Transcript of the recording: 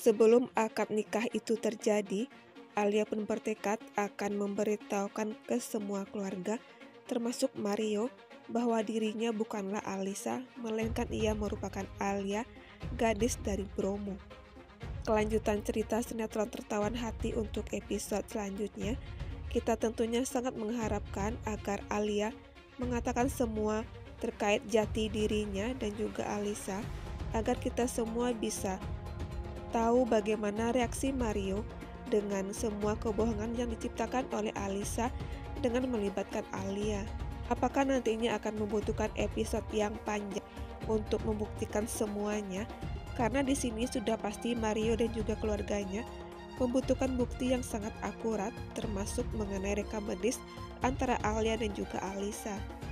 Sebelum akad nikah itu terjadi, Alia pun bertekad akan memberitahukan ke semua keluarga, termasuk Mario, bahwa dirinya bukanlah Alisa, melainkan ia merupakan Alia, gadis dari Bromo. Kelanjutan cerita sinetron Tertawan Hati untuk episode selanjutnya, kita tentunya sangat mengharapkan agar Alia mengatakan semua terkait jati dirinya dan juga Alisa, agar kita semua bisa tahu bagaimana reaksi Mario dengan semua kebohongan yang diciptakan oleh Alisa dengan melibatkan Alia. Apakah nantinya akan membutuhkan episode yang panjang untuk membuktikan semuanya? Karena di sini sudah pasti Mario dan juga keluarganya membutuhkan bukti yang sangat akurat, termasuk mengenai rekam medis antara Alia dan juga Alisa.